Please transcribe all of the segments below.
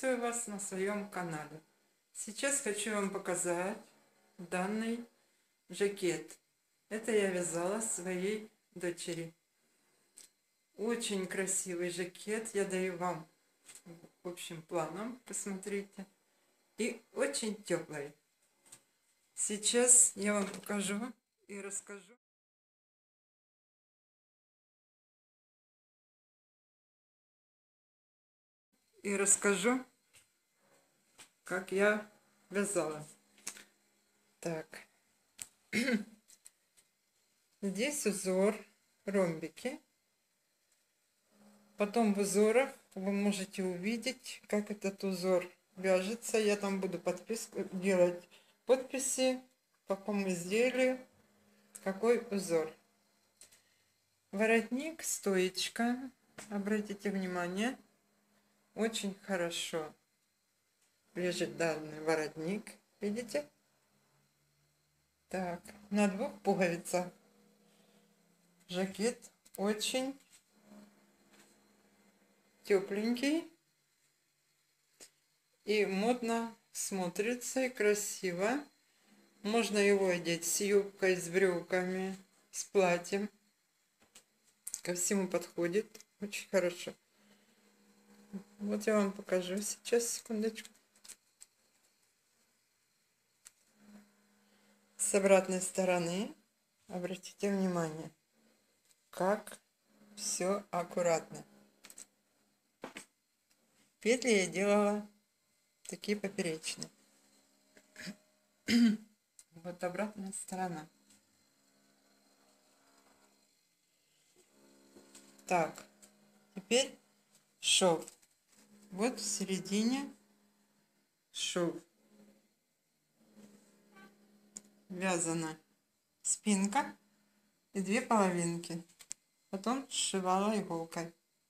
Приветствую вас на своем канале. Сейчас хочу вам показать данный жакет. Это я вязала своей дочери. Очень красивый жакет. Я даю вам общим планом, посмотрите. И очень теплый. Сейчас я вам покажу и расскажу. Как я вязала. Так. Здесь узор, ромбики. Потом в узорах вы можете увидеть, как этот узор вяжется. Я там буду делать подписи, по какому изделию, какой узор. Воротник, стоечка. Обратите внимание, очень хорошо лежит данный воротник. Видите? Так, на 2 пуговицах. Жакет очень тепленький и модно смотрится и красиво. Можно его одеть с юбкой, с брюками, с платьем. Ко всему подходит. Очень хорошо. Вот я вам покажу сейчас, секундочку. С обратной стороны обратите внимание, как все аккуратно. Петли я делала такие поперечные. Вот обратная сторона. Так, теперь шов. Вот в середине шов. Вязана спинка и 2 половинки. Потом сшивала иголкой.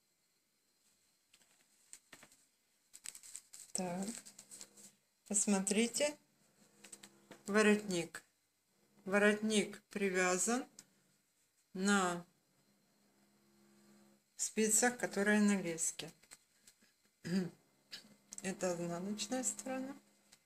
Так, посмотрите, воротник. Воротник привязан на спицах, которые на леске. Это изнаночная сторона.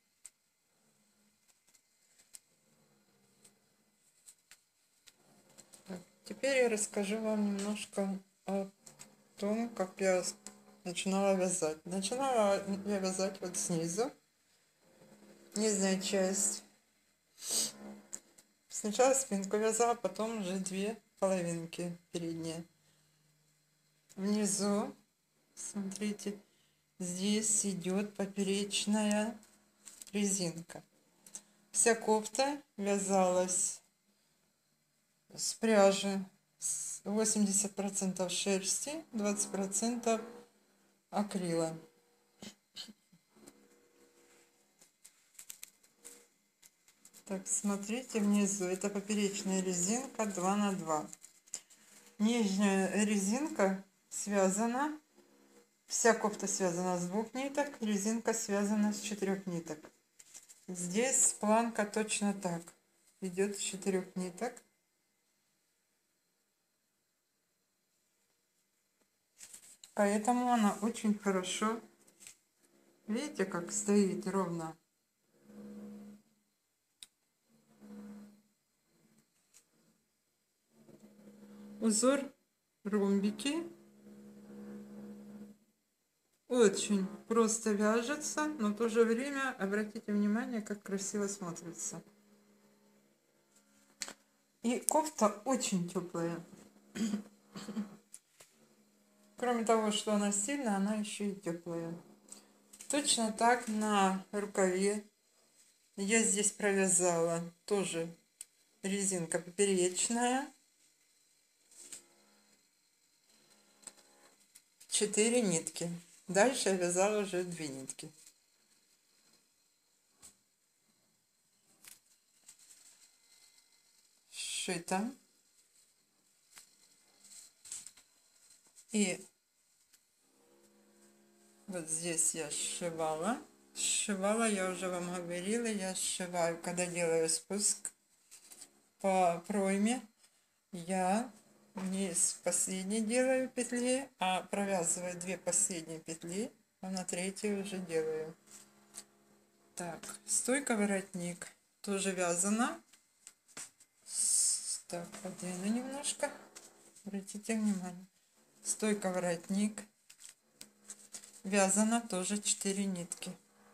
Так, теперь я расскажу вам немножко о том, как я начинала вязать. Начинала я вязать вот снизу, нижняя часть. Сначала спинку вязала, потом уже 2 половинки передние. Внизу, смотрите, здесь идет поперечная резинка. Вся кофта вязалась с пряжи 80% шерсти, 20% акрила. Так, смотрите внизу, это поперечная резинка 2 на 2. Нижняя резинка связана, вся кофта связана с 2 ниток, резинка связана с 4 ниток. Здесь планка точно так, идет с 4 ниток. Поэтому она очень хорошо, видите, как стоит ровно. Узор ромбики очень просто вяжется, но в то же время обратите внимание, как красиво смотрится. И кофта очень теплая. Кроме того, что она стильная, она еще и теплая. Точно так на рукаве я здесь провязала тоже резинка поперечная. 4 нитки. Дальше я вязала уже 2 нитки. Сшито. И вот здесь я сшивала. Сшивала, я уже вам говорила, я сшиваю, когда делаю спуск по пройме, я не с последней делаю петли, а провязываю 2 последние петли а на третий уже делаю. Так, стойка-воротник тоже вязана. Так, подвину немножко. Обратите внимание. Стойка-воротник вязана тоже 4 нитки.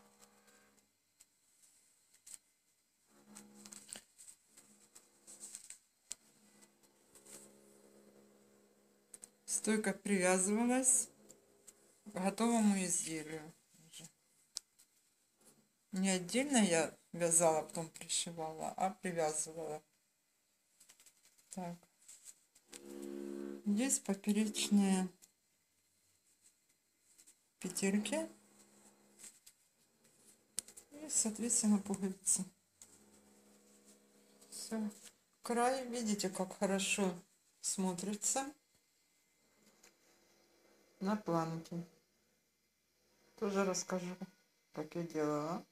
Стойка привязывалась к готовому изделию. Не отдельно я вязала, потом пришивала, а привязывала. Так. Здесь поперечные петельки и, соответственно, пуговицы. Все. Край, видите, как хорошо смотрится на планке. Тоже расскажу, как я делала.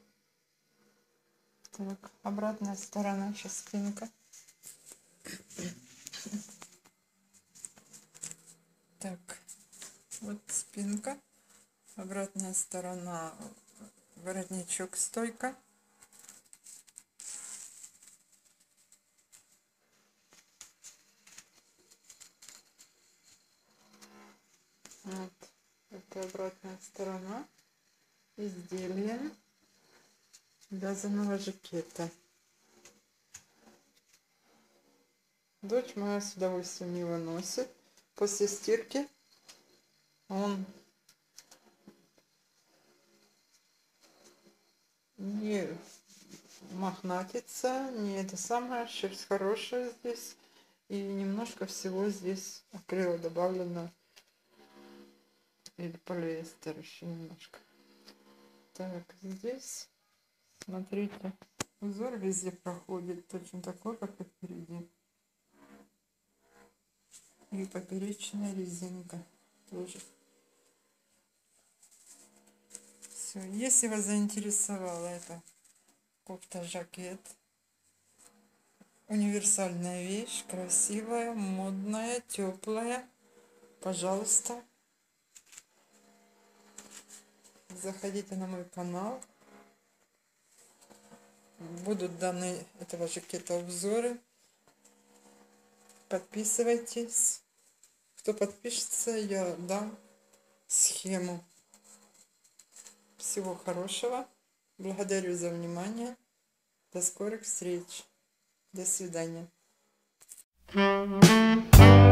Так, обратная сторона, сейчас спинка. Так, вот спинка, обратная сторона, воротничок, стойка. Вот, это обратная сторона изделия вязаного жакета. Дочь моя с удовольствием его носит. После стирки он не мохнатится, не это самое, шерсть хорошая здесь. И немножко всего здесь акрила добавлено. Или полиэстер еще немножко. Так, здесь, смотрите, узор везде проходит точно такой, как и впереди. И поперечная резинка тоже. Все, если вас заинтересовала эта кофта-жакет, универсальная вещь, красивая, модная, теплая, пожалуйста, заходите на мой канал. Будут даны этого жакета обзоры. Подписывайтесь. Кто подпишется, я дам схему. Всего хорошего. Благодарю за внимание. До скорых встреч. До свидания.